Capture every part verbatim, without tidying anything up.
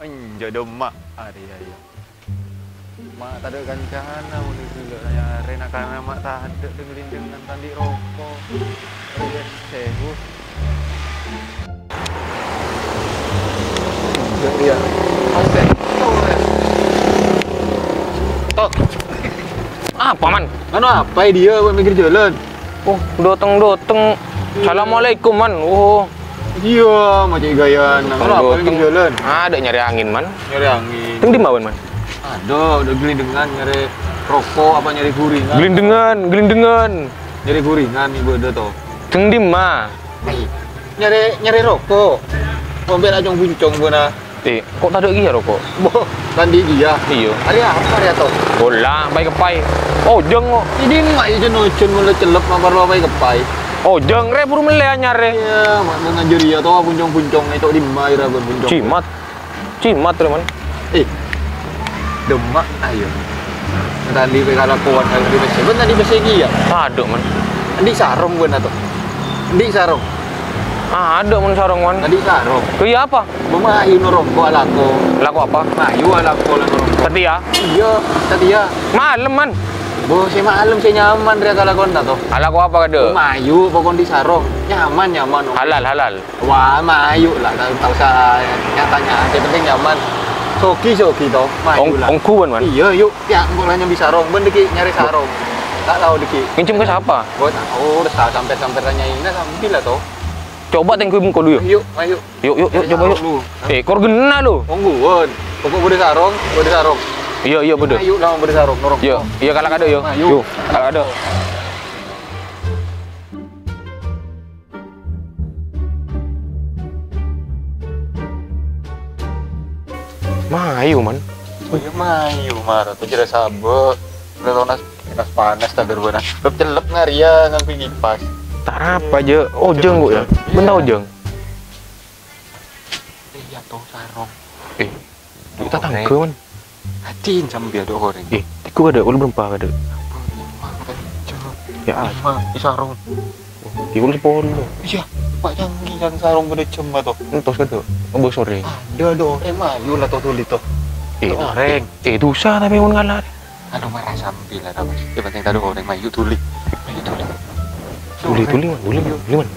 Anjay demak. Ada ya ya. Mak tak ada kancana mau dulu ya Rena karena mak tak ada dengerin dengan tadi rokok. Yes, sewu. Dia. Asen. Tok. Apa man? Anu apa dia buat mikir jalan? Oh, doteng-doteng. Assalamualaikum man. Oh. Iya, macam gaya nang apa mikir jalan? Ada nyari angin man. Nyari angin. Teng di mana man? Ada, udah gelindengan nyari rokok apa nyari guringan? Gelindengan, gelindengan. Nyari guringan ibu ada toh. Teng di mana? Nyari nyari rokok. Pombe ajong buncong bona. Eh, kok tak ada lagi ya rokok? Boh, tadi dia. Iya. Hari apa hari atau? Bola, baik kepai. Oh, jeng kok. Jadi mak aja nocun mulai celep mabar bapak kepai. Oh, jeng re buru mele nyare. Iya, mak ngajar ya toh buncong-buncong itu di mai ra buncong. Cimat. Cimat re man. Eh. Demak ayo. Tadi pe kala kuat kali di besi. Ben tadi besi ya. Ada man. Andi sarung beuna tuh. Andi sarung. Ah, ada man sarung man. Tadi sarung. Kaya apa? Bumayu norongko alako. Laku apa? Mayu alako la norongko. Setia. Iya, setia. Malam man. Bo si malam si nyaman ria kalakon na to. Laku apa kada? Mayu pokon di sarong. Nyaman nyaman. Oh. Halal halal. Wah, mayu lah tak usah nyatanya. Yang penting nyaman. Soki soki to. Mayu lah. Ongku man man. Iya, yuk. Ya, engko lah nyambi sarong. Ben diki nyari sarong. Tak tahu diki. Ngincim ke siapa? Bo tahu udah sampai-sampai tanyain sambil lah to. Coba tengku muka dulu. Yuk, ayo. Yuk, yuk, yuk, coba yuk. Eh, kor gena lu. Tungguan. Pokok bode sarong, bode sarong. Iya, iya, bode. Ayo lah bode sarong, norong. Iya, iya kalau ada yo. Yuk, kalau ada. Mayu man. Oh iya mayu marah tuh jadi sabuk. Udah tau nas nas panas tak berbana. Lep celep ngaria ngambil kipas. Tak apa aja. Ojeng kok ya. Bentar ojeng. Iya tuh sarong. Eh, kita tangke man. Hatiin sambil ada goreng. Eh, tiku ada, ulu berempat ada. Ya, lima di sarong. Iku sepuluh. Iya, pak canggih yang sarong beda cema tuh. Entos kada. Embo sore. Ada ada orang mayu lah tuh tulis tuh. Eh, goreng. Eh, dosa tapi mun ngalah. Aduh marah sambil lah mas. Yang penting tadi orang mayu tulis. Mayu tulis. Tuli tuli man, tuli tuli man.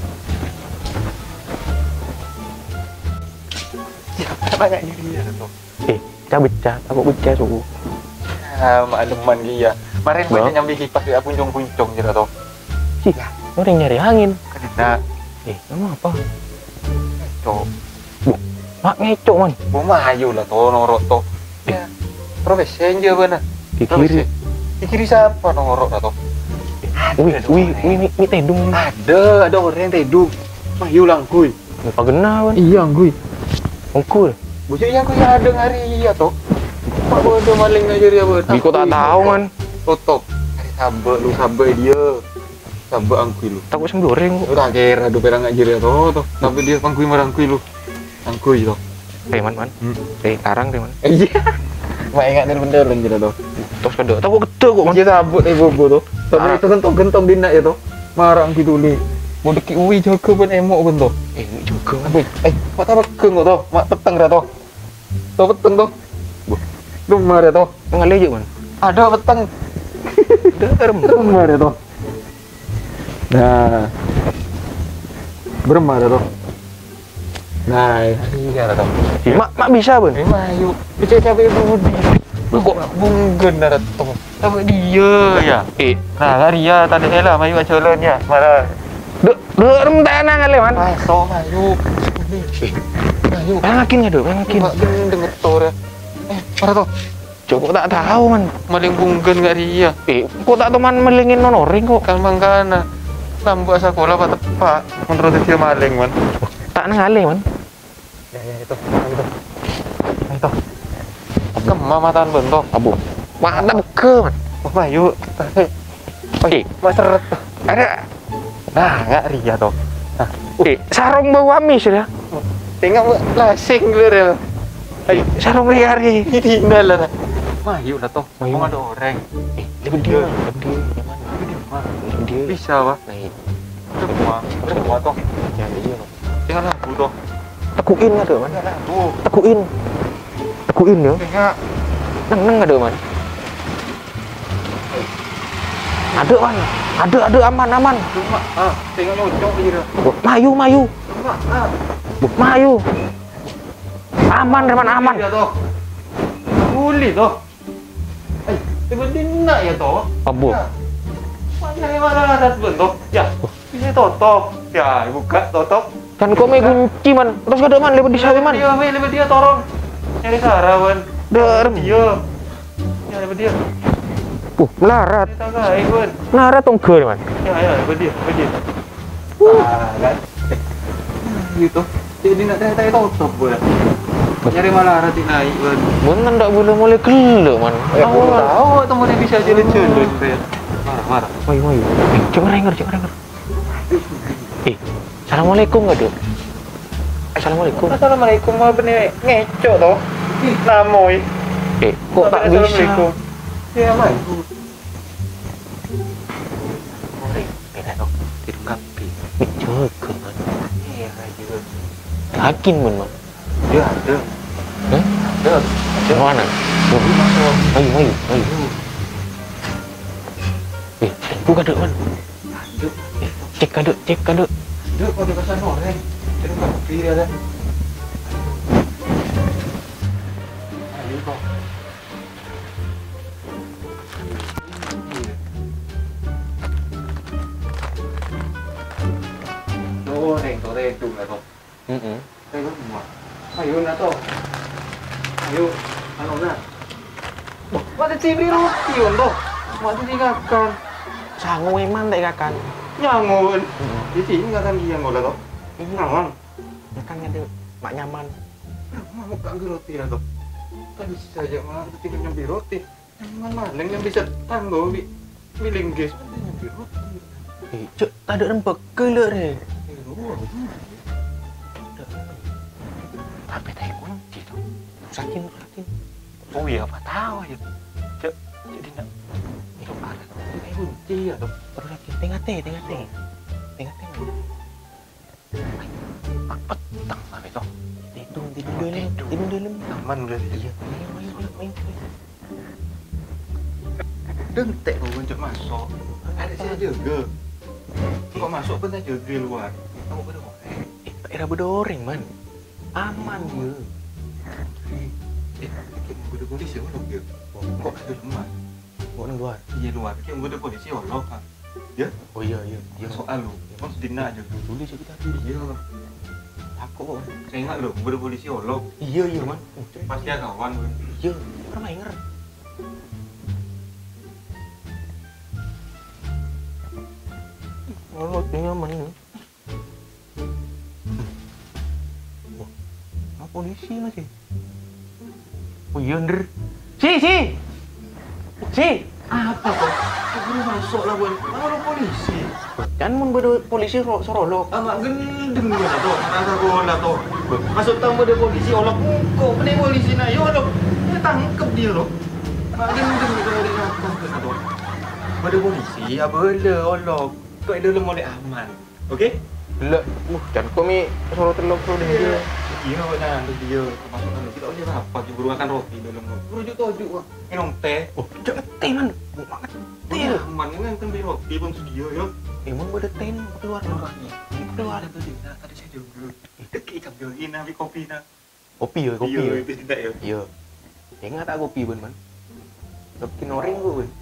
Ya, apa enggak dia tuh? Eh, cah becah, aku becah suku. Ah, makluman dia. Kemarin banyak nyambi kipas dia puncong-puncong gitu tuh. Sih, orang nyari angin. Kena. Eh, kamu apa? Cok. Bu, mak ngecok man. Bu mayu lah tuh norok tuh. Ya. Profesi aja benar. Di kiri. Di kiri siapa norok lah tuh? Wih, wih, wih, wih, tedung. Ada, ada orang yang tedung. Mayu lang kuy. Apa gena man? Iya kuy. Ongkul. Bocah yang kuy ada ngari ya tuh. Pak bodoh maling aja dia benar. Biko tak tahu man. Tutup. Hari sabar lu sabar dia. Sabar angkuy lu. Takut sembloreng kok. Udah kira do perang aja dia tuh tuh. Tapi dia pangkuy marangkuy lu. Angkuy tuh. Eh man man. Eh karang deh man. Iya. Mak ingat dari bener lan jira tuh. Tos kada. Takut gede kok man. Dia sabut eh bobo tuh. Tapi itu gentong-gentong dina ya tuh. Marang gitu li. Mau deki uwi jaga pun emok pun tuh. Eh ini juga man. Tapi eh mak tak bekeng kok tuh. Mak peteng dah tuh. Tuh peteng tuh. Lu marah tuh. Ngalih aja man. Ada peteng. Derem. Beremar ya toh. Nah. Beremar ya toh. Nah, iya lah toh. Mak mak bisa ban. Eh, mayu. Bisa cabai budi. Lu kok bunggen dah toh. Tapi dia ya. Eh, Nah, Ria tadi lah mayu ajalan ya. Marah. dek derem tanang ngalih man. Masuk mayu. Eh, mayu. Pengakin enggak dok? Pengakin. Mak gendeng ngetor ya. Eh, marah toh. Coba tak tahu man. Maling bunggen gak Ria. Eh, kok tak teman melingin nonoring kok. Kan mangkana. Lambu sekolah pak tepak. Menurut dia maling man. Tak ngalih man. Ya, ya itu, itu, itu. Kemamatan bentuk. Abu. Mana beke man. Oh, Bayu. Eh, Mas seret. ada. Nah, nggak Ria toh. Nah, Eh, sarung bau amis ya. tinggal lasing dulu ya. Eh, sarung riari. Ini lah. Bayu lah toh. Mayu. Mau ada orang. Eh, lebih dia, lebih dia. Yang mana? Lebih di mana? Lebih dia. Bisa wah. Nah, Semua, semua toh. ya iya. Tinggal lagu toh. Tekuin nggak tuh man? Tinggal lagu. Tekuin. tekuin ya. Tengok. Neng neng ada man. Ada man. Ada ada aman aman. Cuma ah, tengok nyocok aja dah. Buh, Mayu mayu. Cuma ah. Buh, Mayu. Aman Reman aman. Dia tu. Boleh tu. Eh, sebenarnya nak ya tu. Abu. Mana yang mana ada sebentar? Ya. Ini tutup. Ya, buka tutup. Kan kau main kunci man. Terus ada man lewat di sawi man. Dia, weh, lewat dia torong. Nyari Sarah man. Der. Dia. Ya, lewat dia. Uh, melarat. Kita kaya man. Melarat tongker man. Ya, ya, lewat dia, lewat dia. Ah, kan? Gitu. Jadi nak tanya-tanya tutup pun. Nyari malah rati naik man. Bukan tak boleh mulai kelak man. Eh, aku tahu teman yang bisa jalan-jalan. Marah, marah. Mayu mayu. Eh, cek renger cek renger. Eh, assalamualaikum nggak dek? Assalamualaikum. Assalamualaikum, mau bener ngecok toh? Namoy. Eh, kok tak bisa? Ya, mai. Beda dong. Tidur kapi. Ini jaga man. Iya, juga. Yakin man man. Dia ada. Hah? Ada. Di mana? Oh, Masuk. mayu mayu mayu. Eh, buka dek man. Ada. Eh, cek kadek cek kadek. Ada kau di pasar orang. Tidur kapi dia ada. Ayo kau. Goreng, goreng tu lah tu. Heeh. Saya semua. Ayo nak tu. Ayo, anu nak. Oh, ada cibri roti on tu. Mak tu tinggalkan. Sangu eman tak kakan. Nyangun. Di sini enggak kan dia ngolah tu. Ini Nyangun. makan ada mak nyaman. Mau buka roti lah tu. Tak bisa saja malah tu tinggal nyambi roti. Nyaman malang yang bisa tangguh bi. Bilinggis. Nyambi roti. Eh, cek tak ada rempah kelak re. Apa tak kunci tu? Sakin sakin. Oh iya apa tahu aja. Cek jadi nak hidup ada. Eh kunci ya tu. Terus lagi tengah teh tengah teh. Tengah teh. Apa petang apa itu? Tidur tidur dalam tidur dalam. Aman udah dia. Iya, main main main main. Dentek kau untuk masuk. Ada saya jaga. Kau masuk pun saya jaga luar. Kamu berdua. Eh, tak era berdoreng man. Aman je. Eh, kita budak polisi orang dia. Kok ada rumah? Kau nang luar. Iya luar. Kita budak polisi orang kan. Ya? Oh iya iya. Dia soal lu. Kau sedina aja. Boleh je kita. Iya. Aku kok. Saya ingat lu, budak polisi orang. Iya iya man. Pasti ada kawan pun. Iya. Orang main nger. Kalau nyaman ini. Oh, apa polisi masih? Oh iya nder. Si si. Si. Apa kau? Kau masuk lah pun. Mana polisi? Jangan mun beda polisi ro sorolok. Amak gendeng dia lah tu. Rasa kau lah tu. Masuk tahu budak polisi orang. Kau pening polisi nak. Yo lo. Dia tangkap dia lo. Amak gendeng dia kalau dia tangkap dia tu. Budak polisi apa le Allah. Kau ada lemah dia aman. Okey? Lek, uh, jangan kau mi sorot telok tu dia. Iya, nah, tu dia. Masuk dalam. Kita boleh rapat je buru makan roti dalam. Rujuk tojuk ah. Minum teh. Oh, jangan teh man. Makan teh. Teh aman kan kan beli roti pun sedia ya. Emang beda teh keluar Keluar mana? ni. Keluar tu dia. Tadi saya jaga. Dekik jam dia ini ambil kopi nak. Kopi ya, kopi Iya, ya. itu tidak ya. Iya. Ingat tak kopi ben man. Kopi noring gua ben.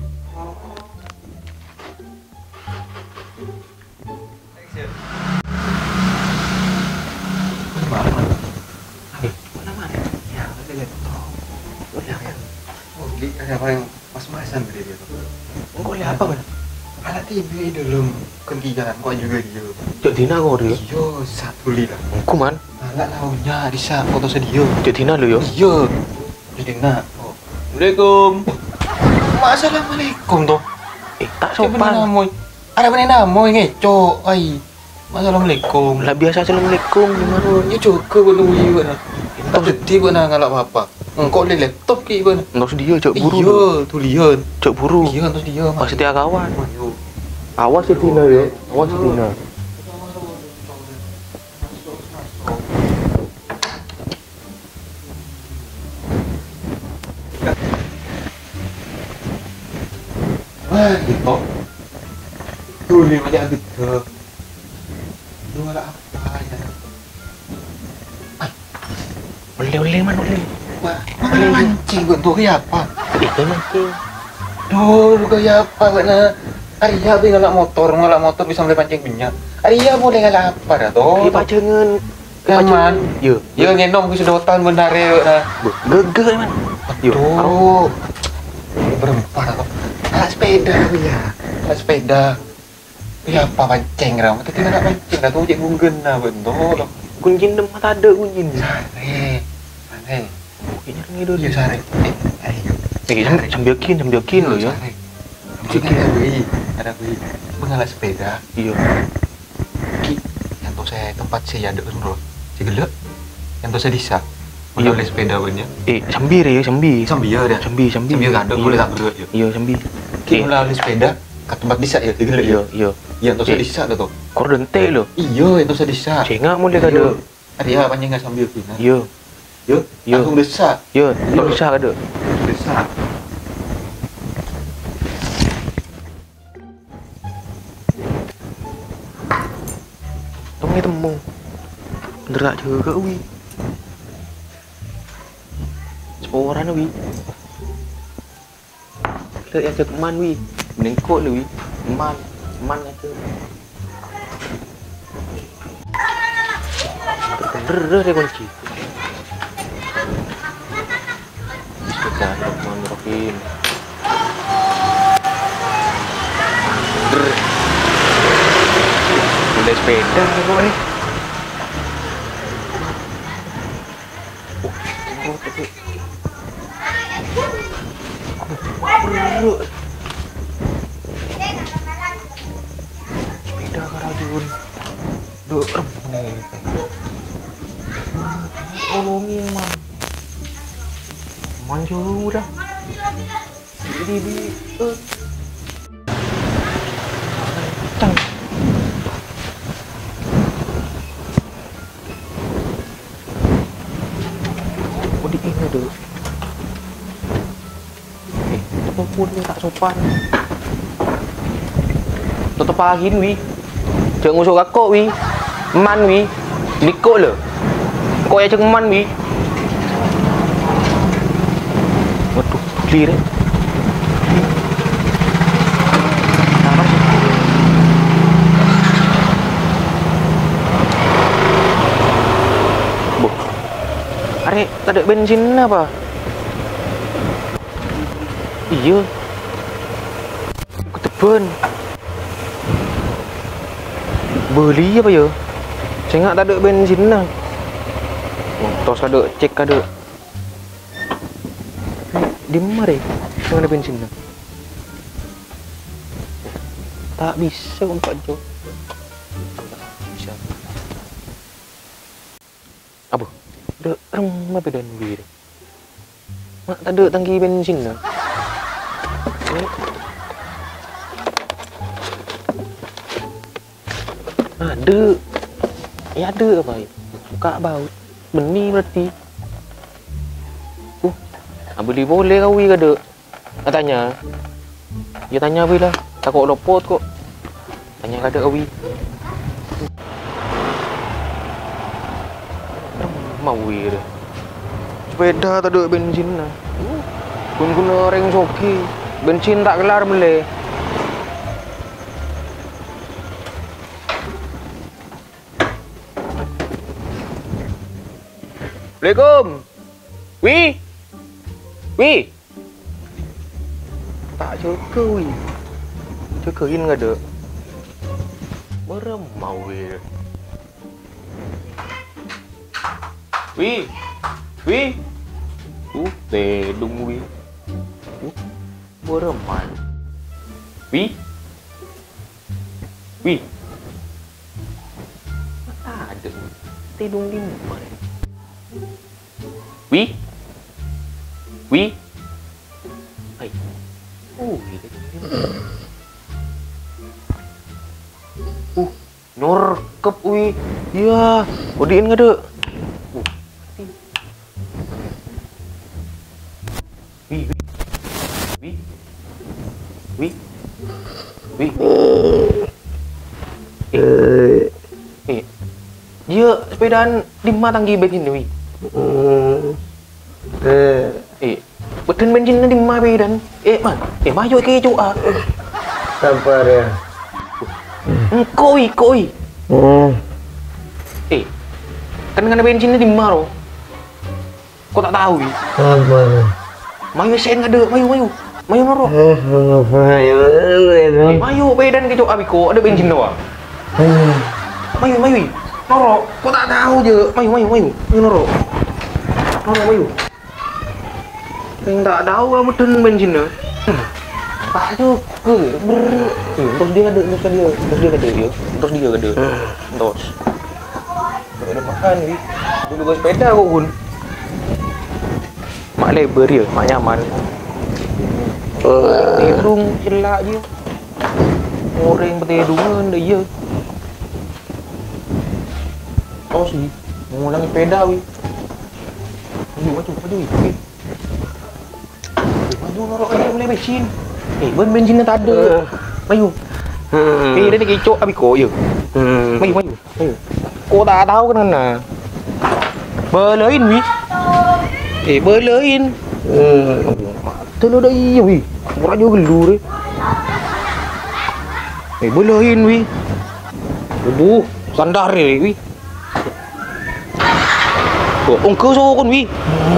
Mana? Eh, mana mana? Ya, ada laptop. Oh, ya kan. Oh, di ada apa yang mas-masan beli dia tu. Engkau lihat apa ben? Alat T V dalam kendian kau juga dia. Cek Dina kau dia. Iya, satu li lah. Engkau man. Alat launya di saat foto sedia. Cek Dina lu yo. Iya. Jadi nak. Oh. Assalamualaikum. Assalamualaikum tu. Eh, tak Siapa sopan. nama? Ada mana nama ngecok? Ai. Assalamualaikum. Lah biasa assalamualaikum dengar lu. Ya juga pun nunggu pun. Tak sedih pun nak ngalap apa. Engkau le laptop ki pun. Ndos dia cek buru. Iya, tulian. Cek buru. Iya, terus dia. Pas setia kawan. Ayo. Awas Cek Dina yo. Awas Cek Dina. Wah, gitu. Tuh, ini macam gitu. Lu malah apa ya? Boleh-boleh man, boleh. Wah, boleh mancing gue tuh kayak apa? Itu mancing. Duh, lu kayak apa bener? Arya be ngalak motor, ngalak motor bisa mulai pancing minyak. Arya boleh ngalak apa dah tuh? Dia pacengan. Kaman. Yo. Yo ngendong ke sedotan benar ya. Nah. Gege man. Yo. Tuh. Berempah dah tuh. Alat sepeda ya. Alat sepeda. Ya apa pancing ram? Tapi nak pancing dah tuh cek bunggen nah betul. Kunjin dem mata ada kunjin. Sare. Sare. Ini orang itu. Ya sare. Eh, eh sambil kin, sambil kin lo ya. Ada gue, ada gue pengalat sepeda. Iya. Ki, yang tuh saya tempat saya ada dulu. Si gelek, yang tuh saya disa. Iya. Pengalat sepeda punya. Eh, sambil ya, sambil. Sambil ya, dia. Sambil, sambil. Sambil kan, boleh tak berat ya. Iya, sambil. Ki pengalat sepeda ke tempat disa ya, si gelek ya. Iya, iya. Yang tuh saya disa tuh. Kor dente lo. Iya, yang tuh saya disa. Cengak mulai kada. Ada ya panjang nggak sambil kina. Iya. Yo, Iya. langsung desa. Iya, tak bisa kada. Desa. Tong ni temu. Bener tak jaga wi. Seporan wi. Kita yang cek man wi. Mending kok wi. Man, man aja. Bener deh kunci. Bismillah, Bismillahirrahmanirrahim. Bener. Udah sepeda kok eh. Oh, tunggu tapi. Bro. Sepeda karajun. Duh, nih. Tolongin man. Man jauh dah. Di di eh. Tang. Aduh. Eh, itu pun tak sopan. Tutup pagi wi. Jangan ngusuk kakak wi. Man wi. Dikok le. Kok ya ceng man wi. Waduh, clear. Are, tak ada bensin apa? Iya. Keteben. Beli apa ya? Saya tak ada bensin lah. Tos ada, cek ada. Di mana deh? Tak ada bensin lah. Tak bisa untuk Jo. Bisa. Apa? Ada rumah bedan bir. Mak tak ada tangki bensin dah. Ada. Ya ada apa ya? Buka baut. Benih berarti. Uh, beli boleh kau ke ada? Nak tanya. Ya tanya apa lah. Takut lopot kok. Tanya kada kau. Mau wir. Sepeda tak ada bensin lah. Kun guna reng soki. Bensin tak kelar boleh. Assalamualaikum. Wi. Wi. Tak jaga wi. Jagain enggak ada. Merem mau wir. Wi. Wi. Uh, tedung wi. Uh, bereman. Wi. Wi. Ada. Tedung di mana? Wi. Wi. Hai. Oh, ini. Uh, norkep wi. Ya, odiin enggak ada. Wi, wi, wi, wi, Wi. Eh. Eh. Dia sepedaan di mana tanggi bensin wi? Eh. Eh. Betul bensin di mana bedan? Eh man. Eh mayo ke cu ah. Sabar ya. Engkau wi, koi. Hmm. Eh. Kan ngana bensin di mana ro? Kau tak tahu wi? Sabar. Mayo sen ada, mayo mayo. Mayo noro. Eh, mayo. Eh, mayo bedan ke cu abi ko ada bensin doa. Mayu, mayu, noro, kau tak tahu je. Mayu, mayu, mayu, mayu noro, noro mayu. Yang tak tahu lah betul bensin dah. Tak juga, ber. Terus dia ada, terus dia, terus dia ada dia, terus dia ada, terus. Tak ada makan ni. Dulu gua sepeda kau pun. Mak lebar dia, mak nyaman. Hidung celak je. Orang bertedungan dia. Oh sih, mengulangi sepeda wi. Wi, maju, maju wi. Wi. Maju norok aja mulai bensin. Eh, ben bensinnya tak ada. Maju. Eh, dia ni kicok abi ko je. Maju, maju. Maju. Kau tak tahu kan mana? Belain wi. Eh, belain. Telu dah iya wi. Murah juga gelur. Eh, belain wi. Aduh, sandar ni wi. Ông cứ số con Huy.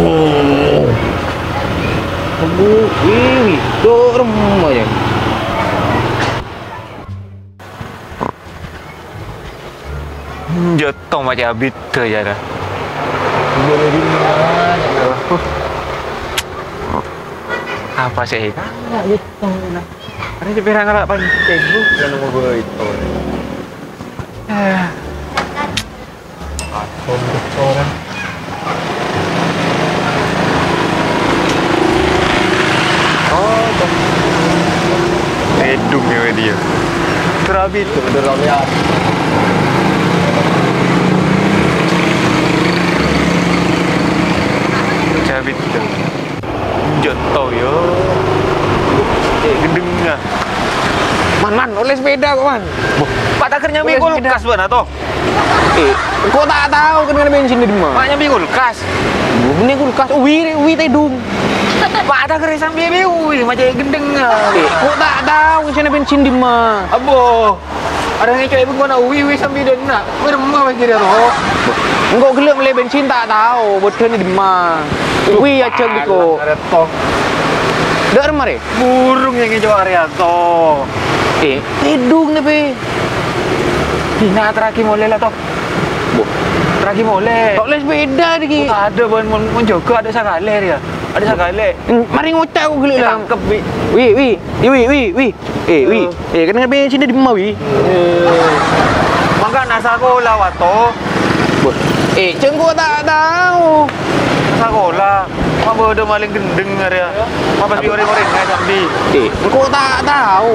Aduh, Huy, dorem aja. Jatuh macam habis tu je dah. Boleh di mana? Apa sih? Tak jatuh nak. Ada je perang nak pancing tu. Yang nombor dua itu. Ah. Apa orang? Redung ya dia. Terabi tu ada rakyat. Terabi tu. Jatuh ya. Eh gendeng ah. Man man oleh sepeda kok man. Pak tak kerja ambil kulkas mana toh? Eh, kau tak tahu kan kena bensin di mana? Maknya ambil kulkas. Ini kulkas. Ui, ui tedung. Pak tak kerja sambil ui macam gendeng ah. Eh, kau tak tahu kena bensin di mana? Abo. Ada yang cakap ibu nak ui ui sambil dia nak. Beremah macam dia toh. Engkau gelap beli bensin tak tahu betul di mana. Ui aja biko. Ada toh. Dah remare? Burung yang ngejawab area toh. Eh, hidung ni be. Dina terakhir boleh lah toh. Bu, terakhir boleh. Tak boleh sepeda lagi. Oh, ada pun mun juga ada sakale dia. Ada sakale. Mari ngucap aku gelik lah. Tangkep wi. Wi, wi. Wi, wi, wi. Eh, wi. Eh, kena bensin di mana wi? Eh. Maka nasa sekolah wato. Bu. Eh, cengko tak tahu. Nasa sekolah. Mak bodoh maling gendeng dia. Mak pasti orang-orang ngai sambil. Eh, kau tak tahu.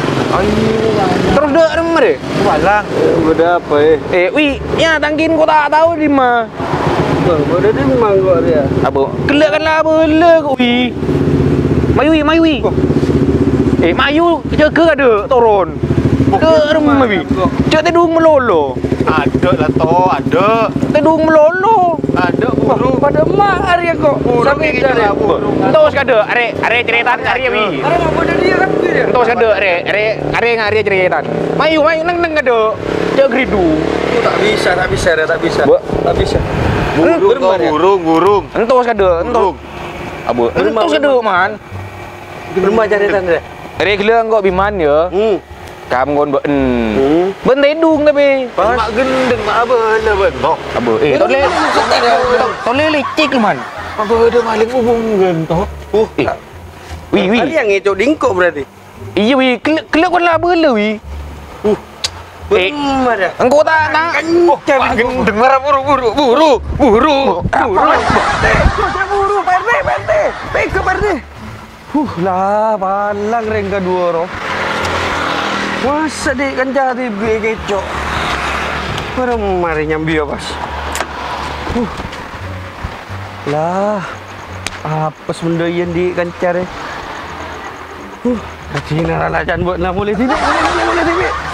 Terus dah remar deh. Balang. Udah apa eh? Eh, wi, ya tangkin kau tak tahu di mana. Udah di mana kau dia? Abo, kelakkanlah bela kau wi. Mayu wi, mayu wi. Eh, mayu jaga ada turun. Ke remar wi. Cak tedung melolo. Ada lah toh, ada. Tedung melolo. Ada burung. Pada mak hari kok. Sampai kita burung. Entah sekada, are are cerita hari wi. Ada apa pada dia kan dia? Entah sekada, are are are ngari cerita. Mayu, mayu nang nang ada. Cak gridu. Tak bisa, tak bisa, tak bisa. Tak bisa. Burung, burung, burung. Entah sekada, entah. Abo, entah sekada man. Rumah caritan dia. Are gila engkau biman ya. Hmm. Kamu kon ben. Ben tedung tapi. Mak gendeng mak apa lah bentok. Abo, eh tak boleh. Tak boleh lecek man. Apa ada maling ubung gentok. Oh, eh. Wi, wi. Hari yang ngecok dingkok berarti. Iya wi, kelak kelak kon lah bela wi. Uh. Benar dah. Engkau tak tak. Oh, gendeng marah buru buru buru buru. Buru. Macam buru, P R T, P R T. Peka P R T. Huh lah, balang reng kedua roh. Masa dek kan jadi begecok. Baru mari nyambi ya, Bas. Huh. Lah. Apa sebenarnya di kancar eh? Huh. Cina lah jangan buat lah boleh tidak boleh boleh boleh tidak